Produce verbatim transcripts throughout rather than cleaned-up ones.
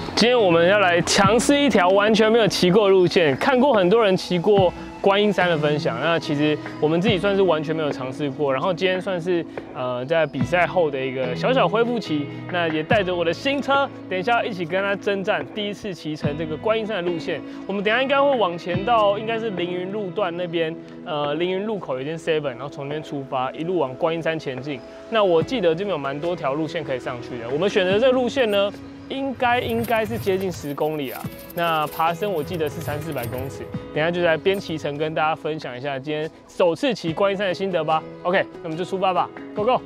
今天我们要来尝试一条完全没有骑过的路线，看过很多人骑过观音山的分享，那其实我们自己算是完全没有尝试过。然后今天算是呃在比赛后的一个小小恢复期，那也带着我的新车，等一下一起跟他征战第一次骑乘这个观音山的路线。我们等一下应该会往前到应该是凌云路段那边，呃凌云路口有一间 seven， 然后从那边出发，一路往观音山前进。那我记得这边有蛮多条路线可以上去的，我们选择这个路线呢。 应该应该是接近十公里啊，那爬升我记得是三四百公尺，等一下就来边骑乘跟大家分享一下今天首次骑观音山的心得吧。OK， 那我们就出发吧 ，Go Go！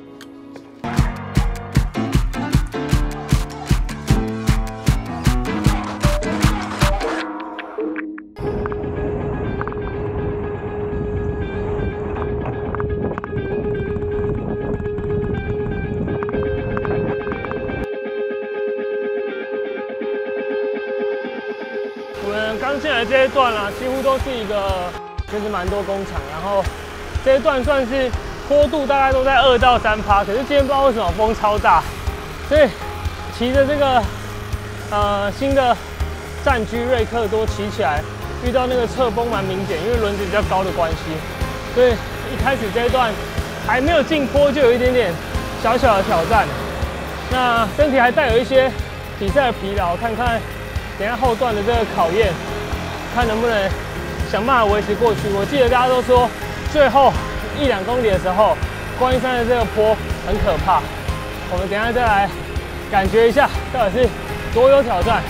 刚进来这一段啊，几乎都是一个就是蛮多工厂，然后这一段算是坡度大概都在二到三趴，可是今天不知道为什么风超大，所以骑着这个呃新的战驹瑞克多骑起来，遇到那个侧风蛮明显，因为轮子比较高的关系，所以一开始这一段还没有进坡就有一点点小小的挑战，那身体还带有一些比赛的疲劳，看看。 等一下后段的这个考验，看能不能想办法维持过去。我记得大家都说，最后一两公里的时候，观音山的这个坡很可怕。我们等一下再来感觉一下，到底是多有挑战。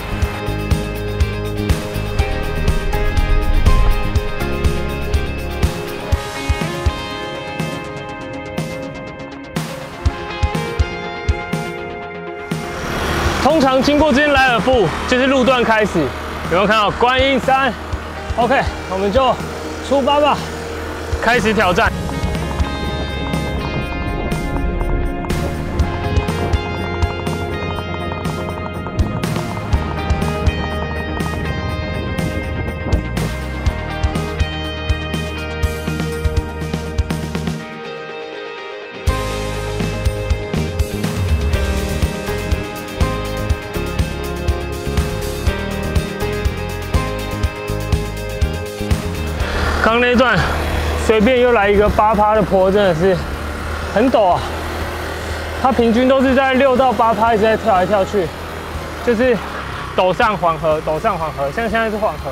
通常经过这间莱尔富，就是路段开始，有没有看到观音山 ？OK， 我们就出发吧，开始挑战。刚那一段随便又来一个八趴的坡，真的是很陡啊！它平均都是在六到八趴一直在跳来跳去，就是陡上缓和，陡上缓和，像现在是缓和。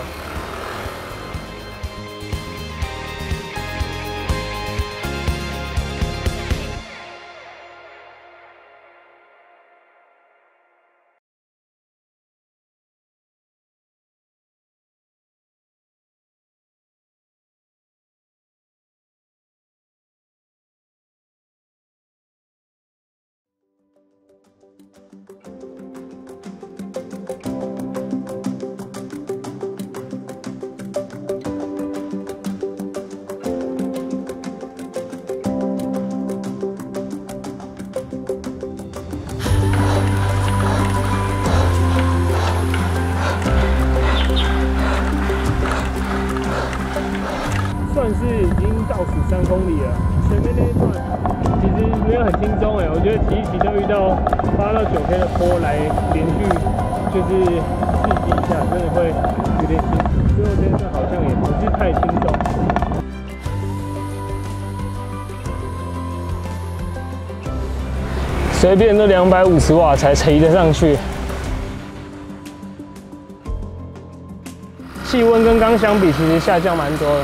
算是已经倒数三公里了，前面那一段其实没有很轻松哎，我觉得骑一骑都遇到八到九天的坡来连续就是刺激一下，真的会有点辛苦。最后这一段好像也不是太轻松。随便都两百五十瓦才骑得上去，气温跟刚相比，其实下降蛮多的。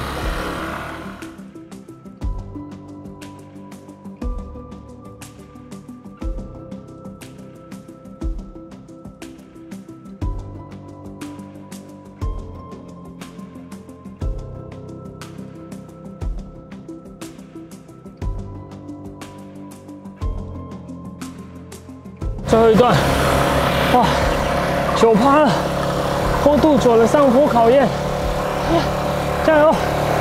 最后一段，哇，九趴了，坡度久了上坡考验，加油！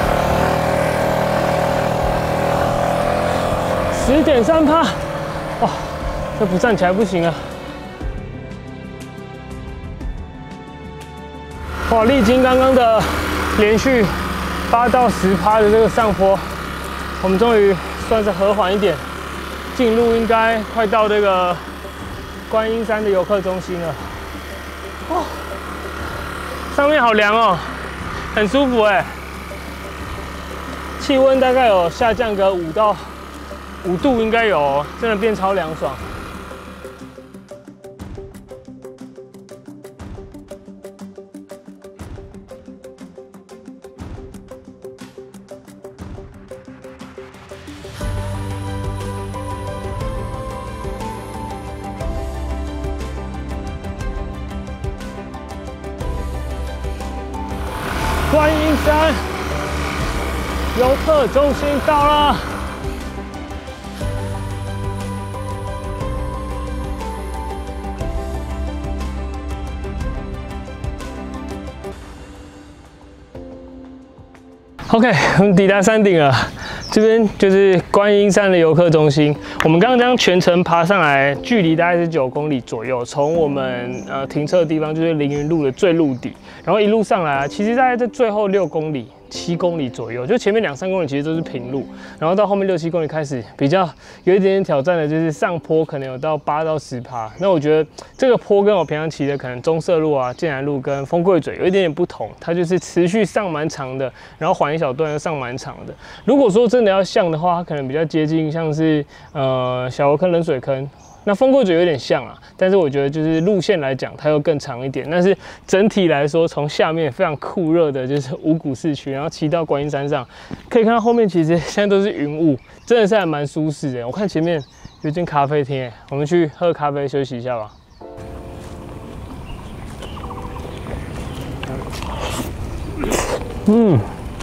十点三趴，哇，这不站起来不行啊！哇，历经刚刚的连续八到十趴的这个上坡，我们终于算是和缓一点，进入应该快到这个观音山的游客中心了。 哦，上面好凉哦，很舒服哎。气温大概有下降个五到五度，应该有哦，真的变超凉爽。观音山游客中心到了。OK， 我们抵达山顶了。这边就是观音山的游客中心。我们刚刚这样全程爬上来，距离大概是九公里左右。从我们呃停车的地方就是凌云路的最路底，然后一路上来，其实大概在最后六公里。七公里左右，就前面两三公里其实都是平路，然后到后面六七公里开始比较有一点点挑战的，就是上坡可能有到八到十趴。那我觉得这个坡跟我平常骑的可能中社路啊、建南路跟丰贵嘴有一点点不同，它就是持续上蛮长的，然后缓一小段又上蛮长的。如果说真的要像的话，它可能比较接近像是呃小油坑、冷水坑。那丰贵嘴有点像啊，但是我觉得就是路线来讲，它又更长一点。但是整体来说，从下面非常酷热的就是五股市区，然后骑到观音山上，可以看到后面其实现在都是云雾，真的是还蛮舒适的。我看前面有间咖啡厅，我们去喝咖啡休息一下吧。嗯。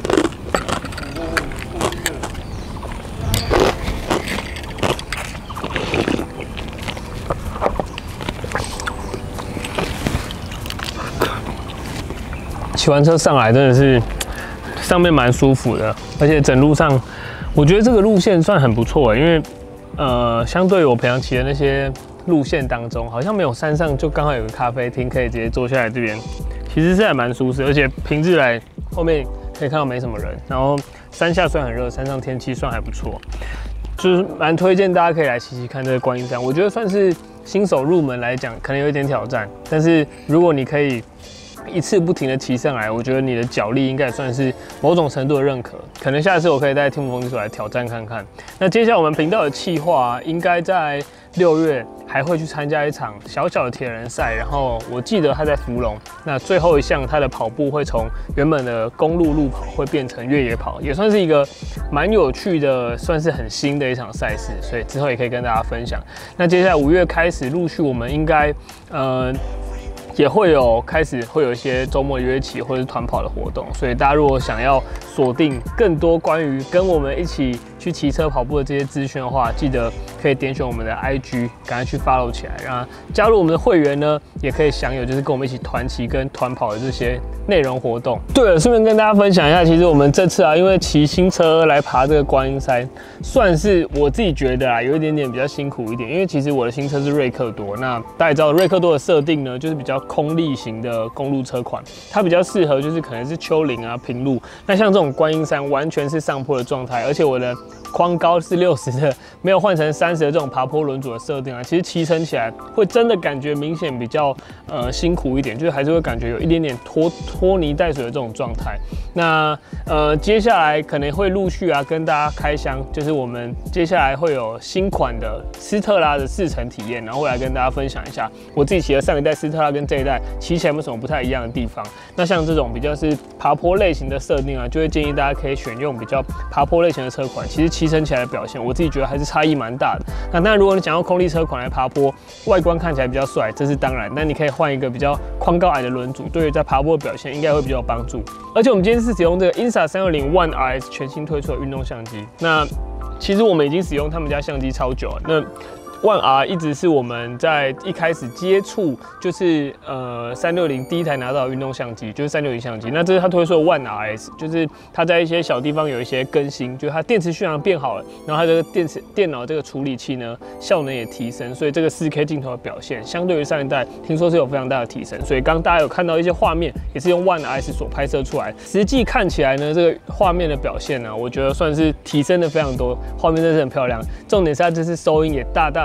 骑完车上来真的是上面蛮舒服的，而且整路上我觉得这个路线算很不错，因为呃相对于我平常骑的那些路线当中，好像没有山上就刚好有个咖啡厅可以直接坐下来这边，其实是还蛮舒适，而且平日来后面可以看到没什么人，然后山下虽然很热，山上天气算还不错，就是蛮推荐大家可以来骑骑看这个观音山，我觉得算是新手入门来讲可能有一点挑战，但是如果你可以一次不停的骑上来，我觉得你的脚力应该也算是某种程度的认可。可能下次我可以带听风之手来挑战看看。那接下来我们频道的企划、啊，应该在六月还会去参加一场小小的铁人赛，然后我记得他在福隆。那最后一项他的跑步会从原本的公路路跑会变成越野跑，也算是一个蛮有趣的，算是很新的一场赛事，所以之后也可以跟大家分享。那接下来五月开始，陆续我们应该呃。也会有开始会有一些周末约骑或者是团跑的活动，所以大家如果想要锁定更多关于跟我们一起去骑车跑步的这些资讯的话，记得可以点选我们的 I G， 赶快去 follow 起来，然后加入我们的会员呢，也可以享有就是跟我们一起团骑跟团跑的这些内容活动。对了，顺便跟大家分享一下，其实我们这次啊，因为骑新车来爬这个观音山，算是我自己觉得啊，有一点点比较辛苦一点，因为其实我的新车是瑞克多，那大家知道瑞克多的设定呢，就是比较空力型的公路车款，它比较适合就是可能是丘陵啊、平路。那像这种观音山完全是上坡的状态，而且我的框高是六十的，没有换成三十的这种爬坡轮组的设定啊，其实骑乘起来会真的感觉明显比较呃辛苦一点，就是还是会感觉有一点点拖拖泥带水的这种状态。那呃接下来可能会陆续啊跟大家开箱，就是我们接下来会有新款的斯特拉的试乘体验，然后会来跟大家分享一下我自己骑的上一代斯特拉跟这一代骑起来有没有什么不太一样的地方。那像这种比较是爬坡类型的设定啊，就会建议大家可以选用比较爬坡类型的车款，其实骑乘起来的表现，我自己觉得还是差异蛮大的。那当然，如果你想要空力车款来爬坡，外观看起来比较帅，这是当然。那你可以换一个比较宽高矮的轮组，对于在爬坡的表现应该会比较有帮助。而且我们今天是使用这个 Insa 三六零 One R S 全新推出的运动相机。那其实我们已经使用他们家相机超久了。那One R 一直是我们在一开始接触，就是呃三六零第一台拿到的运动相机，就是三六零相机。那这是它推出的 One R S， 就是它在一些小地方有一些更新，就是它电池续航变好了，然后它这个电池电脑这个处理器呢效能也提升，所以这个 四 K 镜头的表现相对于上一代听说是有非常大的提升。所以刚刚大家有看到一些画面，也是用 One R S 所拍摄出来，实际看起来呢，这个画面的表现呢，我觉得算是提升的非常多，画面真的是很漂亮。重点是它这次收音也大大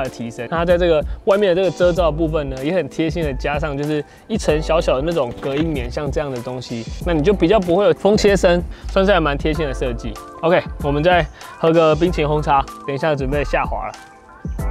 大的提升。那它在这个外面的这个遮罩的部分呢，也很贴心的加上就是一层小小的那种隔音棉，像这样的东西，那你就比较不会有风切声，算是还蛮贴心的设计。OK， 我们再喝个冰淇淋红茶，等一下准备下滑了。